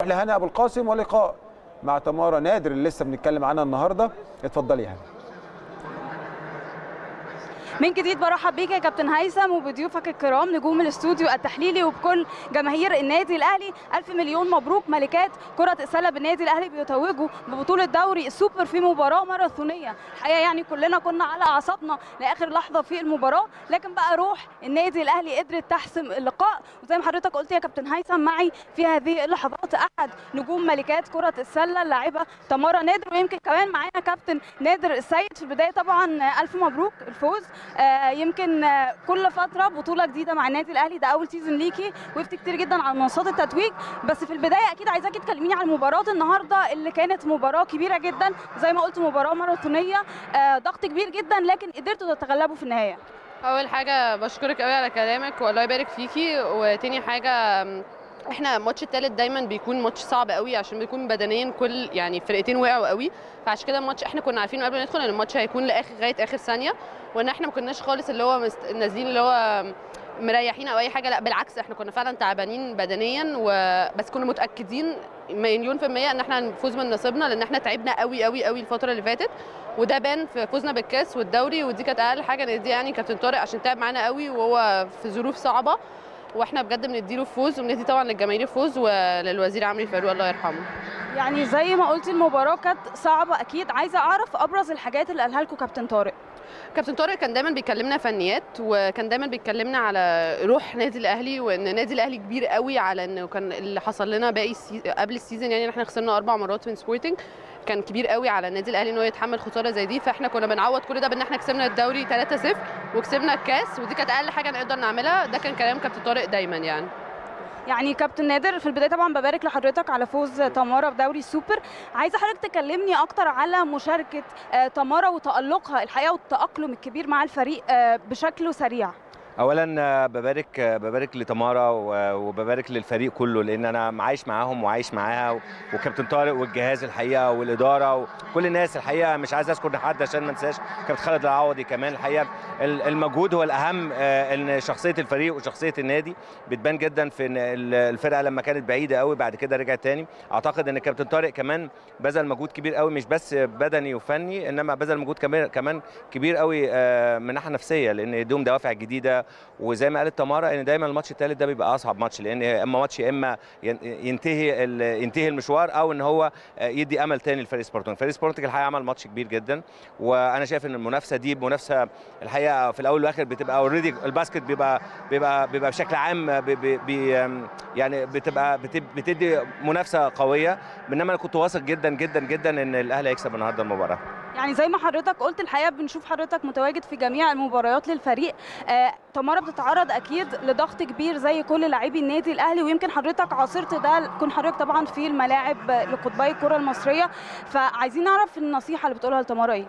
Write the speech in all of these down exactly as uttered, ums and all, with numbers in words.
لهنا ابو القاسم ولقاء مع تمارا نادر اللي لسه بنتكلم عنها النهارده. اتفضلي يا هنا. من جديد برحب بيك يا كابتن هيثم وبضيوفك الكرام نجوم الاستوديو التحليلي وبكل جماهير النادي الاهلي. الف مليون مبروك. ملكات كره السله بالنادي الاهلي بيتوجوا ببطوله دوري السوبر في مباراه ماراثونيه. الحقيقه يعني كلنا كنا على اعصابنا لاخر لحظه في المباراه، لكن بقى روح النادي الاهلي قدرت تحسم اللقاء. وزي ما حضرتك قلت يا كابتن هيثم، معي في هذه اللحظات احد نجوم ملكات كره السله اللاعبه تمارا نادر، ويمكن كمان معانا كابتن نادر السيد. في البدايه طبعا الف مبروك الفوز. آه يمكن آه كل فتره بطوله جديده مع النادي الاهلي، ده اول سيزون ليكي، وقفت كتير جدا على منصات التتويج. بس في البدايه اكيد عايزاكي تكلميني عن مباراه النهارده اللي كانت مباراه كبيره جدا، زي ما قلت مباراه ماراثونيه، آه ضغط كبير جدا، لكن قدرتوا تتغلبوا في النهايه. اول حاجه بشكرك قوي على كلامك والله يبارك فيكي، وتاني حاجه احنا الماتش الثالث دايما بيكون ماتش صعب قوي عشان بيكون بدنيا كل يعني فرقتين وقعوا قوي، فعشان كده الماتش احنا كنا عارفين قبل ما ندخل ان الماتش هيكون لاخر لغايه اخر ثانيه، وان احنا ما كناش خالص اللي هو مست... نازلين اللي هو مريحين او اي حاجه، لا بالعكس احنا كنا فعلا تعبانين بدنيا، وبس كنا متاكدين مليون في الميه ان احنا هنفوز من نصيبنا، لان احنا تعبنا قوي قوي قوي الفتره اللي فاتت، وده بان في فوزنا بالكاس والدوري، ودي كانت اقل حاجه ندي يعني كابتن طارق عشان تعب معانا قوي وهو في ظروف صعبه، واحنا بجد بنديله فوز، وبندي طبعا للجماهير فوز وللوزير عمرو فاروق الله يرحمه. يعني زي ما قلتي المباراه كانت صعبه اكيد، عايزه اعرف ابرز الحاجات اللي قالها لكم كابتن طارق. كابتن طارق كان دايما بيكلمنا فنيات، وكان دايما بيكلمنا على روح نادي الاهلي، وان النادي الاهلي كبير قوي، على انه كان اللي حصل لنا باقي السي... قبل السيزون يعني احنا خسرنا اربع مرات من سبورتنج، كان كبير قوي على النادي الاهلي ان هو يتحمل خساره زي دي، فاحنا كنا بنعوض كل ده بان احنا كسبنا الدوري ثلاثة صفر وكسبنا الكاس، ودي كانت اقل حاجه نقدر نعملها، ده كان كلام كابتن طارق دايما يعني. يعني كابتن نادر في البدايه طبعا ببارك لحضرتك على فوز تمارا في دوري السوبر. عايزه حضرتك تكلمني اكتر على مشاركه تمارا وتالقها الحقيقه والتاقلم الكبير مع الفريق بشكل سريع. اولا ببارك ببارك لتمارا وببارك للفريق كله، لان انا عايش معاهم وعايش معاها، وكابتن طارق والجهاز الحقيقه والاداره وكل الناس الحقيقه، مش عايز اذكر حد عشان ما انساش كابتن خالد العوضي كمان. الحقيقه المجهود هو الاهم، ان شخصيه الفريق وشخصيه النادي بتبان جدا في الفرقه لما كانت بعيده قوي بعد كده رجعت تاني. اعتقد ان كابتن طارق كمان بذل مجهود كبير قوي، مش بس بدني وفني، انما بذل مجهود كمان كمان كبير قوي من ناحيه نفسيه، لان يديهم دوافع جديده. وزي ما قالت تمارا ان دايما الماتش الثالث ده بيبقى اصعب ماتش، لان اما ماتش اما ينتهي ينتهي المشوار او ان هو يدي امل ثاني لفريق سبورتنج. فريق سبورتنج الحقيقه عمل ماتش كبير جدا، وانا شايف ان المنافسه دي منافسه الحقيقه في الاول والاخر بتبقى اوريدي الباسكت بيبقى بيبقى بيبقى بشكل عام بي بي يعني بتبقى بتدي منافسه قويه، انما انا كنت واثق جدا جدا جدا ان الاهلي هيكسب النهارده المباراه. يعني زي ما حضرتك قلت الحقيقه بنشوف حضرتك متواجد في جميع المباريات للفريق. آه، تمارا بتتعرض اكيد لضغط كبير زي كل لاعبي النادي الاهلي، ويمكن حضرتك عاصرت ده، كون حضرتك طبعا في الملاعب لقطبي الكره المصريه، فعايزين نعرف النصيحه اللي بتقولها لتمارا ايه؟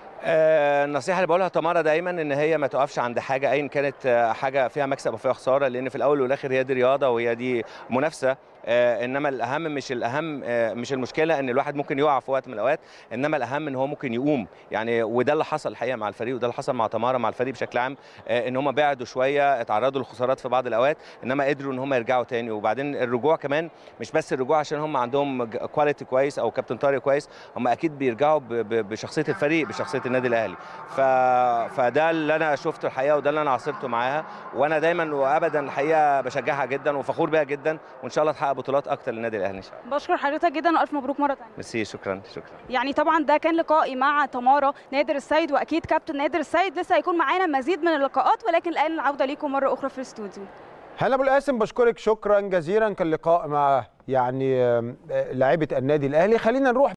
آه النصيحه اللي بقولها تمارا دايما ان هي ما تقفش عند حاجه ايا كانت حاجه فيها مكسب وفيها خساره، لان في الاول والاخر هي دي رياضه وهي دي منافسه. آه انما الاهم مش الاهم آه مش المشكله ان الواحد ممكن يقع في وقت من الاوقات، انما الاهم ان هو ممكن يقوم يعني، وده اللي حصل الحقيقه مع الفريق، وده اللي حصل مع تمارا مع الفريق بشكل عام. آه ان هم بعدوا شويه، اتعرضوا للخسارات في بعض الاوقات، انما قدروا ان هم يرجعوا تاني. وبعدين الرجوع كمان مش بس الرجوع عشان هم عندهم كواليتي كويس او كابتن طارق كويس، هم اكيد بيرجعوا بشخصيه الفريق بشخصيه النادي الاهلي. ف... فده اللي انا شفته الحقيقه، وده اللي انا عاصرته معاها، وانا دايما وابدا الحقيقه بشجعها جدا وفخور بيها جدا، وان شاء الله تحقق بطولات اكتر للنادي الاهلي ان شاء الله. بشكر حضرتك جدا والف مبروك مره ثانيه. ميرسي، شكرا شكرا. يعني طبعا ده كان لقائي مع تمارا نادر السيد، واكيد كابتن نادر السيد لسه هيكون معانا مزيد من اللقاءات، ولكن الان العوده ليكم مره اخرى في الاستوديو. هلا ابو القاسم بشكرك شكرا جزيلا، كان لقاء مع يعني لاعيبه النادي الاهلي. خلينا نروح